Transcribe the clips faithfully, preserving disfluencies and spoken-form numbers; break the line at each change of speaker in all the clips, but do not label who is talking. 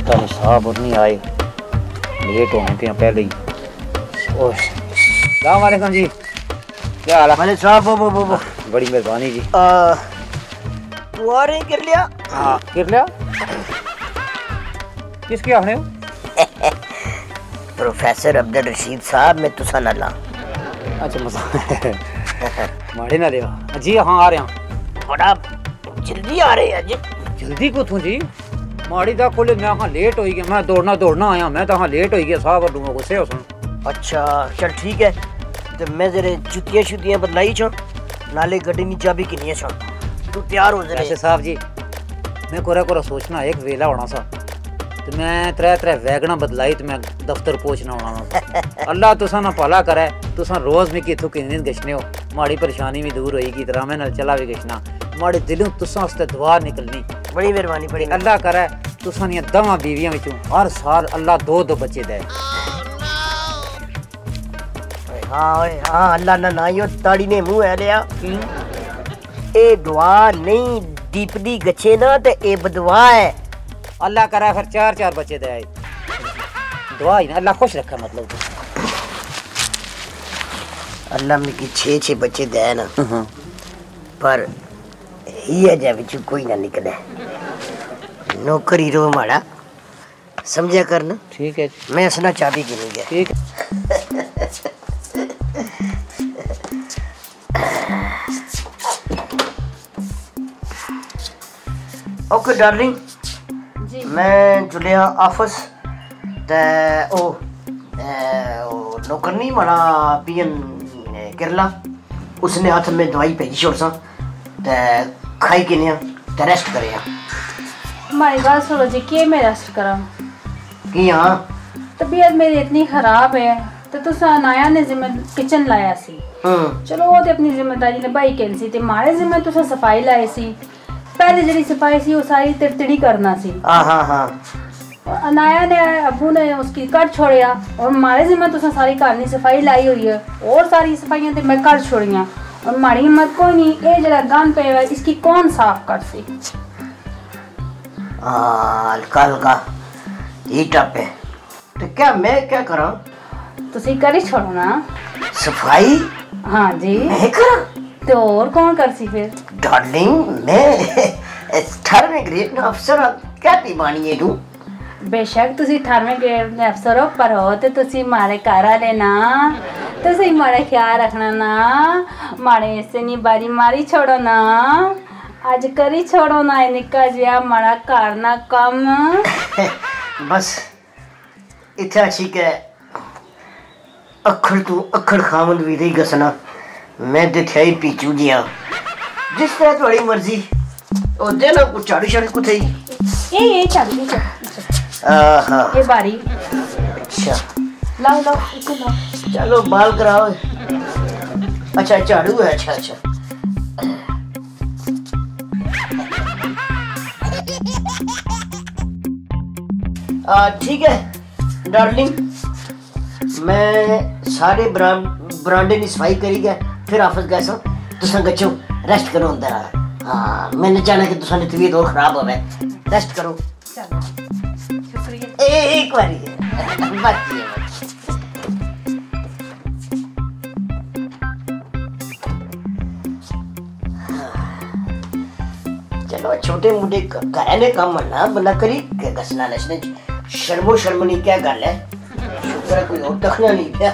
लगता है साहब और नहीं आए, लेट होने पे पहले ही। अस्सलाम वालेकुम जी, क्या हाल है?
वाले साहब वो वो वो
बड़ी मेहरबानी जी।
तू आ रही कर लिया?
हाँ कर लिया। किसकी आपने?
प्रोफेसर अब्दुल रशीद साहब मैं तुसा ना ला।
अच्छा मजा माड़े ना देवा जी। हाँ आ रहे हैं,
बड़ा जल्दी आ रहे हैं जी।
जल्दी को थू जी माड़ी दा कोले मैं हाँ लेट हो गया, मैं दौड़ना दौड़ना आया, मैं तो हाँ लेट हो गया साहब और गुस्से हो सुन।
अच्छा चल ठीक है, तो मैं जरा जुतियां शुतियां बदलाई छो, नाले गड्डी नी चाबी किनी है छो, तू तैयार हो जरा।
ऐसे साहब जी मैं कोरा कोरा सोचना एक वेला होना सा, तो मैं त्रै त्रै वैगना बदलाई तो मैं दफ्तर पहुंचना होना। अल्लाह तुसा ना भला करे, तुसा रोज में कितों किन दिन गश्ने हो, माड़ी परेशानी भी दूर होएगी, तरह में नल चला भी गश्ना, माड़े दिलों तुसा वास्ते दुआ निकलनी।
बड़ी मेहरबानी बड़ी
अल्लाह करे तुसा नी दवा बीवियां विचों हर साल अल्लाह दो दो बच्चे दे।
हाँ ओए हाँ अल्लाह ना ना यो ताड़ी ने मुंह है लिया। ए दुआ नहीं दीपदी गच्छे ना ते ए बदवा है।
अल्लाह करे फिर चार चार बच्चे दे, दुआ ही ना अल्लाह खुश रखे। मतलब
अल्लाह मिकी छे छे बच्चे दे ना, पर ये जा विच कोई ना निकले, नौकरी रो माड़ा समझा करना।
ठीक है
मैं असना चाबी गिनी गया।
ठीक
ओके डार्लिंग
जी।
मैं जुलिया ऑफिस ते ओ ओ नौकरनी माड़ा पीएन केरला, उसने हाथ में दवाई भेजी छोड़ सा ते खाई किने ते रेस्ट करे।
हमारी बात सुनो जी, के मैं रेस्ट करा
कि हां
तबीयत मेरी इतनी खराब है तो तुसा नाया ने जिम्मे किचन लाया सी।
हम्म
चलो वो ते अपनी जिम्मेदारी निभाई कैन सी, ते मारे जिम्मे तुसा सफाई लाए सी। पहले जड़ी सफाई सी वो सारी तिड़तिड़ी करना सी।
हां हां हां
अनाया ने अबू ने उसकी कर छोड़िया और मारे जिम्मे तुसा सारी घर नी सफाई लाई हुई है, और सारी सफाइयां ते मैं कर छोड़ियां, और माड़ी हिम्मत कोई नहीं, ये जरा गंद पे है इसकी कौन साफ कर सी।
हां हल्का हल्का ये टप है, तो क्या मैं क्या करा?
तुसी कर ही छोड़ो ना
सफाई।
हाँ जी
मैं करा
तो और कौन कर सी फिर?
डार्लिंग मैं थर्ड में ग्रेड अफसर क्या दीवानी है तू?
बेशक तुसी अठारहवें ग्रेड ਦੇ ਅਫਸਰ ਹੋ, ਪਰ ਹੋ ਤੇ ਤੁਸੀਂ ਮਾਰੇ ਘਰ ਵਾਲੇ ਨਾ, ਤੁਸੀਂ ਮਾਰੇ ਖਿਆਲ ਰੱਖਣਾ ਨਾ, ਮਾਰੇ ਇਸੇ ਨਹੀਂ ਬਾਰੀ ਮਾਰੀ ਛੋੜੋ ਨਾ, ਅੱਜ ਕਰੀ ਛੋੜੋ ਨਾ ਇਹ ਨਿੱਕਾ ਜਿਹਾ ਮਾੜਾ ਘਰ ਨਾ ਕੰਮ।
बस इतना ठीक है, अखड़ तू अखड़ खामद भी नहीं गसना, मैं ते थे ही पीचू जिया जिस तरह थोड़ी मर्जी ओ देना कुछ झाड़ू शाड़ू कुछ ही
ये ये चल ये
आहा
ये बारी
अच्छा
लाओ लाओ इसे लाओ।
चलो बाल कराओ। अच्छा झाड़ू है, अच्छा अच्छा ठीक है डार्लिंग, मैं सारे ब्रांड ब्रांडे की सफाई करी गया, फिर ऑफिस गए सो तुसा गच्छो रेस्ट करो अंदर। हाँ मैंने जाना कि तुसा तबीयत और खराब होवे, रेस्ट करो।
चलो शुक्रिया।
एक बारी बाकी है। चलो छोटे मोटे घरेलू काम ना बना करी के घसना नसने शर्मो शर्मनी क्या गल है, शुक्र है कोई और दखना नहीं पिया।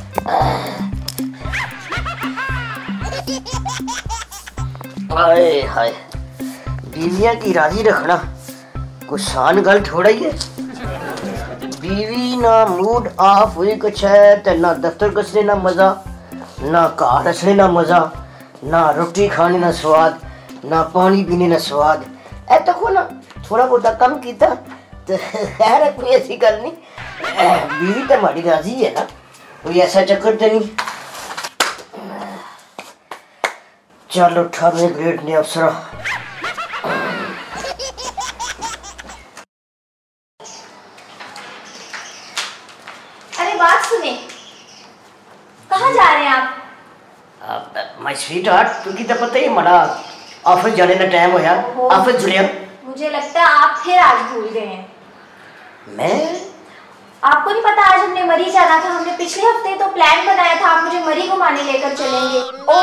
हाय हाय बीवियां की राजी रखना कोई सान गल थोड़ा ही है। बीवी ना मूड ऑफ हुई कुछ है तो ना दफ्तर कसने ना मजा, ना घर रसने ना मजा, ना रोटी खाने ना स्वाद, ना पानी पीने ना स्वाद। ए तो ना थोड़ा बहुत कम किया तो खैर कोई ऐसी गल नहीं, बीवी तो हमारी राजी है ना, कोई ऐसा चक्कर तो नहीं। चलो अठारहवें ग्रेड ने अफसर
बात सुने, कहाँ जा रहे हैं आप?
माय स्वीट हार्ट, तुझे तो पता ही हमारा ऑफिस जाने का टाइम होया। ऑफिस जुलिया
मुझे लगता है आप फिर आज भूल गए हैं।
मैं?
आपको नहीं पता आज हमने मरी जाना था। हमने पिछले हफ्ते तो प्लान बनाया था आप मुझे मरी घुमाने लेकर चलेंगे।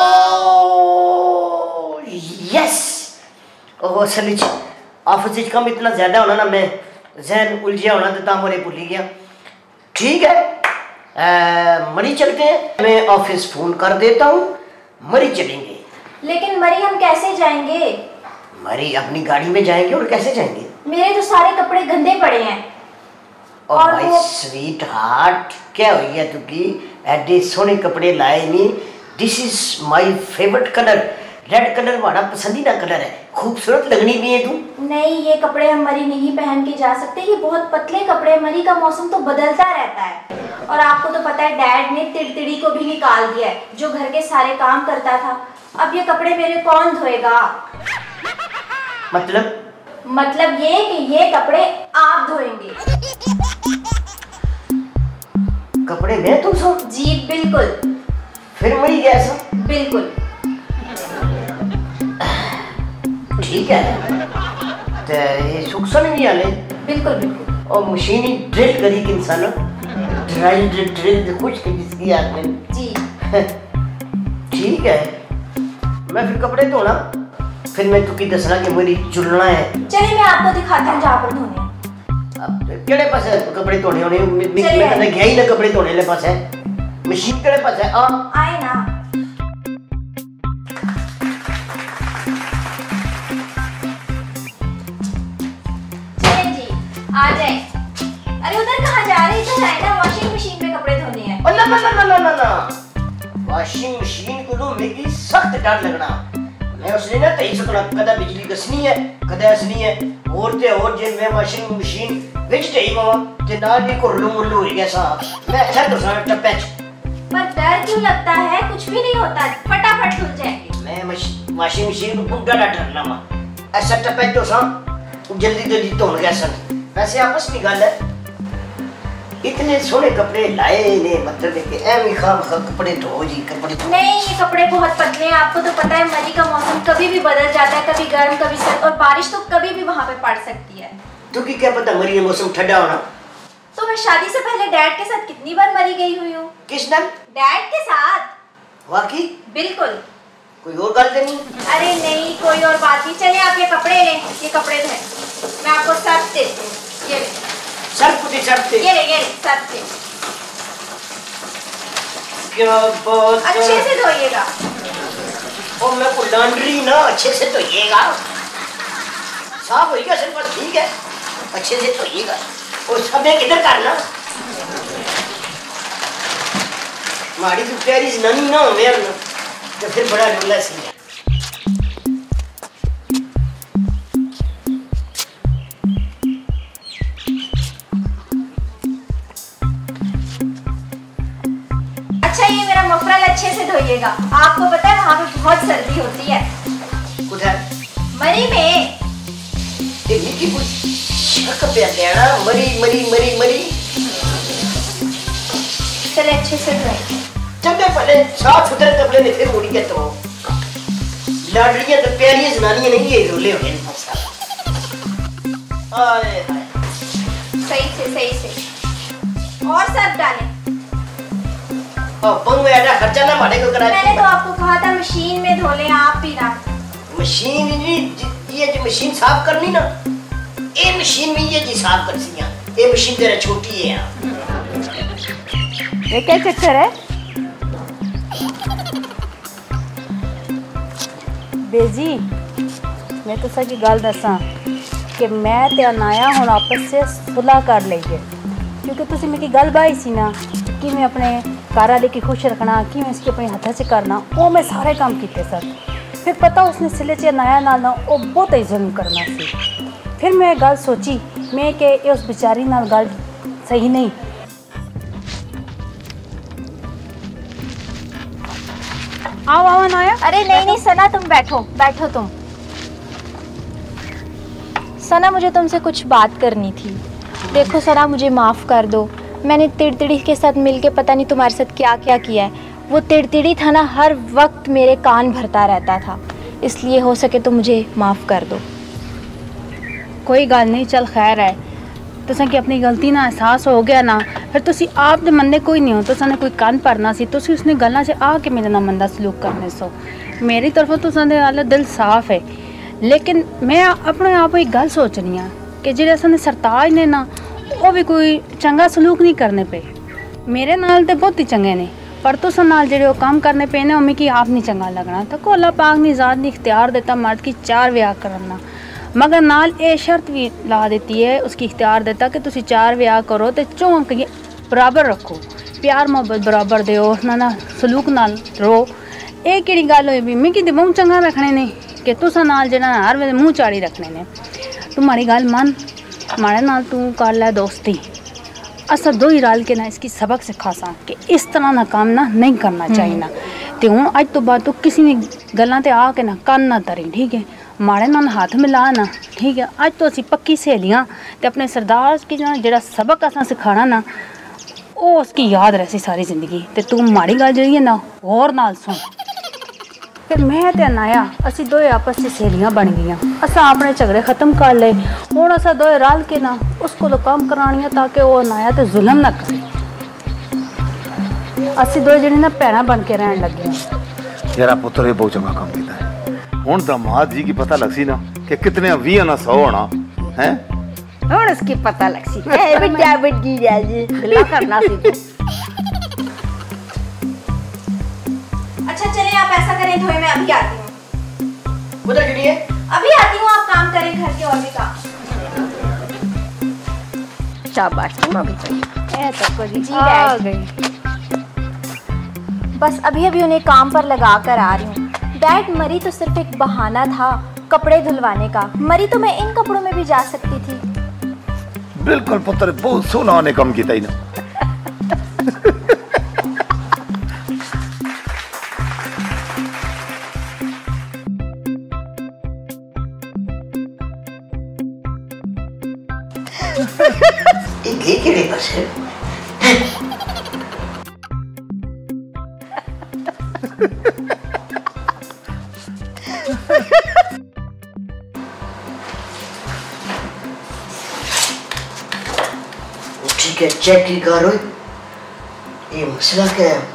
Oh yes. ओह असल विच ऑफिस विच काम इतना ज्यादा होना ना, मैं जहन उलझिया होना तो तां मोरे भूल ही गया। ठीक है, आ, मरी चलते हैं। मैं ऑफिस फोन कर देता हूँ, मरी चलेंगे।
लेकिन मरी हम कैसे जाएंगे?
मरी अपनी गाड़ी में जाएंगे। और कैसे जाएंगे?
मेरे तो सारे कपड़े गंदे पड़े हैं।
और माय स्वीट हार्ट, क्या हो गया तुकी? एडे सोने कपड़े लाए नहीं। This is my favourite colour. Red colour हमारा पसंदीदा कलर है, खूबसूरत लगनी भी है तू।
नहीं, ये कपड़े हम मरी नहीं पहन के जा सकते। ये बहुत पतले कपड़े। मरी का मौसम तो बदलता रहता है। और आपको तो पता है डैड ने तिड़तिड़ी को भी निकाल दिया है, जो घर के सारे काम करता था। अब ये कपड़े मेरे कौन धोएगा?
मतलब?
मतलब ये कि ये कपड़े आप धोएंगे।
कपड़े मैं तुम सो?
जी बिल्कुल।
फिर मरी गया ऐसा?
बिल्कुल।
ठीक है, तो ये सुखसन भी आले?
बिल्कुल बिल्कुल।
और मशीन ही ड्रिल करी कि इंसान ड्रिल ड्रिल ड्रिल कुछ किसकी आदमी
जी।
ठीक है, मैं फिर कपड़े धोना, फिर मैं तुकी दसना कि मेरी चुलना है।
चलिए मैं आपको दिखाती हूँ जहाँ पर धोने।
अब केड़े पास है कपड़े धोने होने? मैं मैं कदे गया ही ना कपड़े धोने ले पास है। मशीन केड़े पास है? आ
आए ना। चलिए जी, आ जाए। अरे उधर कहाँ जा रहे? इधर आए ना, वॉशिंग मशीन में कपड़े धोने हैं।
ओ ना ना ना ना ना ना, वॉशिंग मशीन को तो मेरी सख्त डर लगना। मैं उसने ना तई सकना कदा बिजली कसनी है कदा असनी है। और ते और जे मैं वॉशिंग मशीन विच तई मावा ते नाल ही कोल्लू मुल्लू हो गया साहब। मैं अच्छा तो सारा टप्पे च।
पर डर क्यों लगता है? कुछ भी नहीं होता, फटाफट धुल जाएंगे।
मैं वॉशिंग मशीन को बुड्ढा डा डरना वा। ऐसा टप्पे तो सा जल्दी जल्दी धोन गया सन। वैसे आपस में गल है, इतने सोने कपड़े लाए ने, मतलब है कि एम खाम खा कपड़े धो जी कपड़े धो।
नहीं, ये कपड़े बहुत पतले हैं। आपको तो पता है मरी का मौसम कभी भी बदल जाता है, कभी गर्म कभी सर्द, और बारिश तो कभी भी वहाँ पे पड़ सकती है।
तो की क्या पता मरी में मौसम ठंडा होना।
तो मैं शादी से पहले डैड के साथ कितनी बार मरी गई हुई हूँ।
किस नाम?
डैड के साथ।
वाकई?
बिल्कुल।
कोई और गल नहीं?
अरे नहीं, कोई और बात नहीं। चलिए आप ये कपड़े लें, ये कपड़े धोएं। मैं आपको सर्फ देती हूँ। ये ले
सर्फ दे सर्फ दे।
ये ले ये ले सर्फ दे।
क्या बात है।
अच्छे से धोइएगा।
और मैं को लॉन्ड्री ना अच्छे से धोइएगा। साफ होइएगा सर, बस ठीक है, अच्छे से धोइएगा। और सब किधर करना? माड़ी तो प्यारी जनानी ना हो मेरे ना, तो फिर बड़ा रोला सी है।
अच्छा ये मेरा मफरल अच्छे से धोइएगा। आपको पता है वहाँ पे बहुत सर्दी होती है।
कुछ है?
मरी में
ये निकी कुछ शक पे देना। मरी मरी मरी मरी।
चले अच्छे से धोएं।
चंगे पहले साफ सुथरे कपड़े में फिर उड़ी के तो लाडलियां तो प्यारी जनानियां नहीं ये रोले हो गए। आए हाय।
सही से सही से और सर्फ डालें।
अब पंग ऐसा खर्चा ना मारे को करा।
मैंने तो आपको कहा था मशीन में धो लें आप भी ना।
मशीन नहीं, ये जो मशीन साफ करनी ना, ये मशीन में ये जी साफ कर सिया। ये मशीन तेरा छोटी है यार।
ये क्या चक्कर है बेजी? मैं तो सच गल दसा कि मैं ते अनाया हुण आपस से सुलह कर लईए, क्योंकि तुसी मेरी गल बाई सी ना कि मैं अपने घर वाले की खुश रखना, कि मैं इसके अपने हाथों से करना, वो मैं सारे काम किए सर। फिर पता उसने सिले च अनाया नाल ना वो बहुत ही जुल्म करना सी। फिर मैं गल सोची मैं कि उस बेचारी नाल गल सही नहीं। आओ आओ अनाया।
अरे नहीं नहीं सना, तुम बैठो बैठो तुम। सना मुझे तुमसे कुछ बात करनी थी। देखो सना, मुझे माफ़ कर दो। मैंने तिड़तिड़ी के साथ मिलके पता नहीं तुम्हारे साथ क्या क्या किया है। वो तिड़तिड़ी था ना, हर वक्त मेरे कान भरता रहता था, इसलिए हो सके तो मुझे माफ़ कर दो।
कोई गल नहीं, चल खैर है। तुसें कि अपनी गलती ना एहसास हो गया ना, फिर तुसी आप दे मंदे कोई नहीं हो, तुसां ने कोई कंन भरना सी, तुसी उसने गल्लां च आ के मेरे नाल मंदा सलूक करने सो। मेरी तरफों तुसां दे नाल दिल साफ है, लेकिन मैं अपने आप एक गल सोचनी हाँ कि जेह्ड़े असां सरताज ने ना वो भी कोई चंगा सलूक नहीं करने पे। मेरे नाल ते बहुत ही चंगे ने, पर तुसां नाल जेह्ड़े वो काम करने पे ने मिगी आप नहीं चंगा लगना। तो को अल्लाह पाक ने ज़ात ने इख्तियार देता मर्द की चार ब्याह करना, मगर नाल ये शर्त भी ला देती है, उसकी इख्तियार देता कि तुसी चार ब्याह करो तो चौं गी बराबर रखो, प्यार मोहब्बत बराबर दो, ना ना सलूक नाल रो। ये केड़ी गल होई भी मिगी ते मूँह चंगा रखने ने कि तुसां नाल जेह्ड़ा हर वेले मूँह चाड़ी रखने ने। तू मारी गल मन, माड़े नाल तू कर लै दोस्ती, असा दो ही रल के ना इसकी सबक सिखा सा कि इस तरह ना काम ना नहीं करना चाहिए ना। तो हूँ अज तो बाद तू किसी ने गल्लां ते आ के ना कन ना तरी, ठीक है, माड़े नाल हाथ मिला ना, ठीक है। अज तो असी पक्की सहेलियां ते अपने सरदार की ना जेह्ड़ा सबक असां सिखाना ना वो उसकी याद रहसी सारी जिंदगी। ते तू माड़ी गल जेह्ड़ी है ना होर नाल सुन। फिर मैं ते अनाया असी दोए आपस च सहेलियां बन गईयां, असां अपने झगड़े खत्म कर ले। हुण असां दोए रल के ना उस कोलों कम करानियां ताकि वो अनाया ते जुल्म ना करे। असी दोए जेह्ड़ी ना भैणां बन के रहन लगे।
यारा पुत्र ये बहुत चंगा काम किया है। हुण दामाद जी की पता लगसी ना कि कितने वी ना सौ होना है।
हुण उसकी पता लगसी ए बड्डा बड्डी जाजी गल्ला करना सी तू।
अच्छा चले आप ऐसा करें धोए, मैं अभी आती हूँ।
उधर चलिए,
अभी आती हूँ, आप काम करें घर के और भी काम।
शाबाश तुम भी चली
ए तो कोई
जी
आ
डैड।
गई।
बस अभी अभी उन्हें काम पर लगा कर आ रही हूँ। डैड मरी तो सिर्फ एक बहाना था कपड़े धुलवाने का, मरी तो मैं इन कपड़ों में भी जा सकती थी।
बिल्कुल पुत्र बहुत सोना ने कम किया ही ना।
ये केड़े पासे ठीक है, चेक की करो ये मसला क्या है।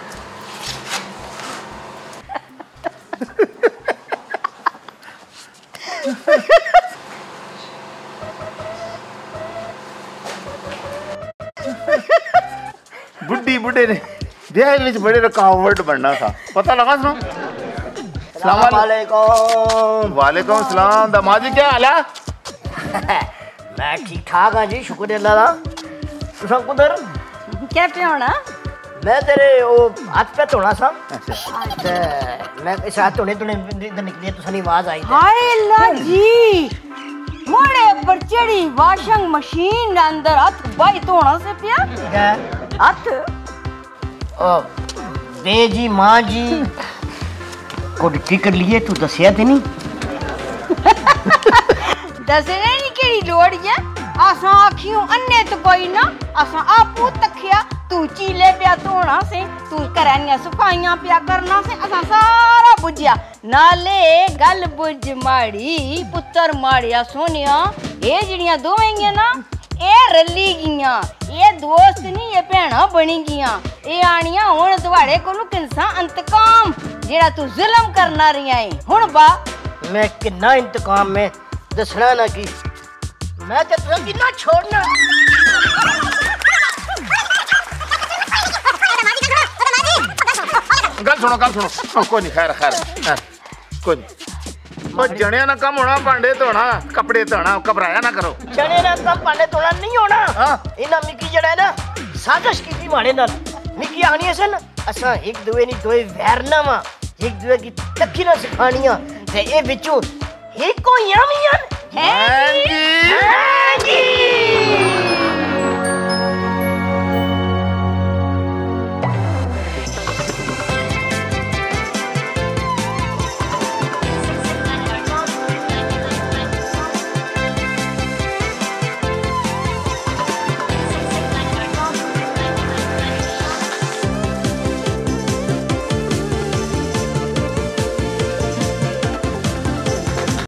बुढ़ी बुढ़े ने ब्याह में बड़े रुकावट बनना था, पता लगा सुनो।
अस्सलाम वालेकुम।
वालेकुम सलाम। दामाद जी क्या हाल है?
मैं ठीक ठाक हाँ जी, शुक्र अल्लाह दा। तुसा कुधर?
क्या पे होना?
मैं तेरे वो हाथ पे धोना सा।
अच्छा
ते मैं इस हाथ धोने धोने इधर निकली, तुसा नी आवाज आई।
हाय अल्लाह जी, मोड़े पर चढ़ी वॉशिंग मशीन अंदर हाथ बाई धोना से पिया
क्या
हाथ।
ओ दे जी मां जी को की कर लिए, तू दसिया ते नहीं?
दसने नहीं केड़ी लोड़ है, असां आखियों अन्ने तो कोई ना, असां आपू तखिया तू चीले पिया धोना से, तू घरानियां सफाइयां पिया करना से, असां सारा बुझिया। नाले गल बुझ माड़ी पुत्तर माड़िया सोनिया, ये जिड़ियां दोवें ना ये रली गियां, ये दोस्त नहीं ये भैणां बनी गियां, ये आनियां हुण तुहाड़े कोलों किंसा इंतकाम जेड़ा तू जुल्म करना रही है। हुण बा
मैं किन्ना इंतकाम में दसना ना की, मैं ते तुसा किन्ना छोड़ना।
गल सुनो गल सुनो। कोई नहीं, खैर खैर कोई नहीं। वो जने ना कम होना, भांडे धोना कपड़े धोना, घबराया ना करो।
जने ना कम भांडे धोना नहीं होना।
हाँ
इना मिकी जड़ा है ना साजिश की माड़े नाल, मिकी आनी सन असा एक दूए नी दोए वैरना वा, एक दूए की तखी ना सिखानियां ते ए विचों एक को यामियां